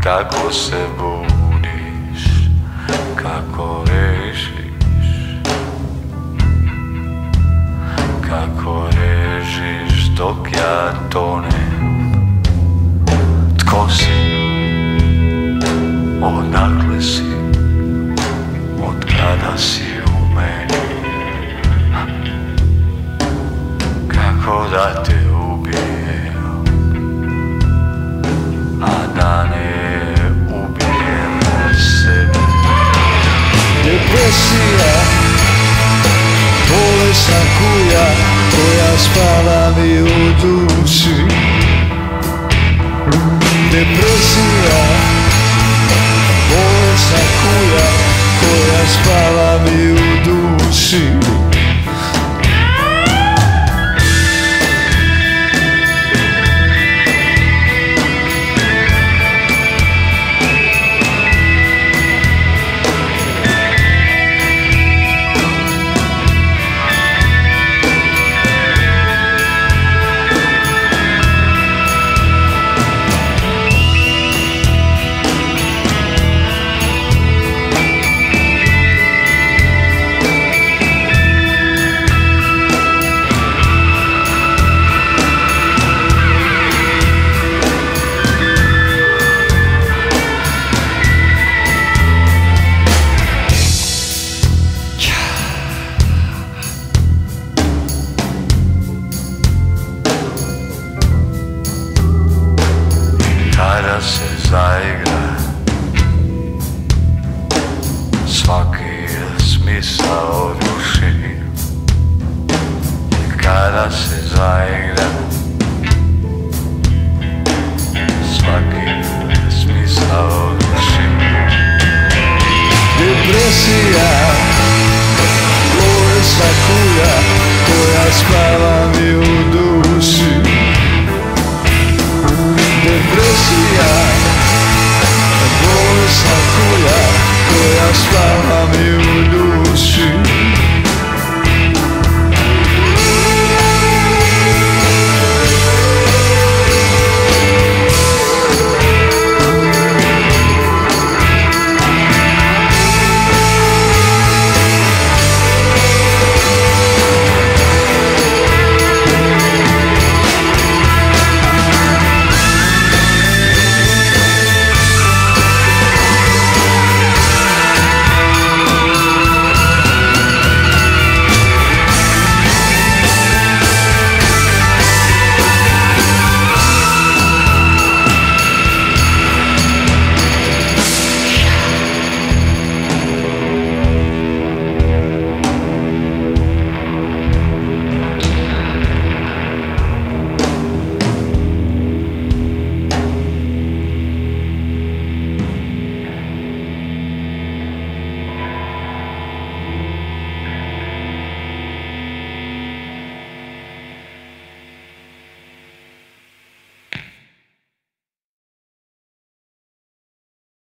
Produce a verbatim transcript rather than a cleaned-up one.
Kako se budiš, kako režiš, kako režiš dok ja tonem. Tko si, odakle si, od kada si u meni? Kako da te ubijem, a da ne ubijem sebe? Depresija, bolesna kuja koja spava mi u duši. Depresija, bolesna kuja koja spava mi u duši. Kada se zaigra, svaki smisao ruši. Kada se zaigra, svaki smisao ruši. Depresija, bolesna kuja koja spava mi u duši. Depresija, bolesna kuja koja spava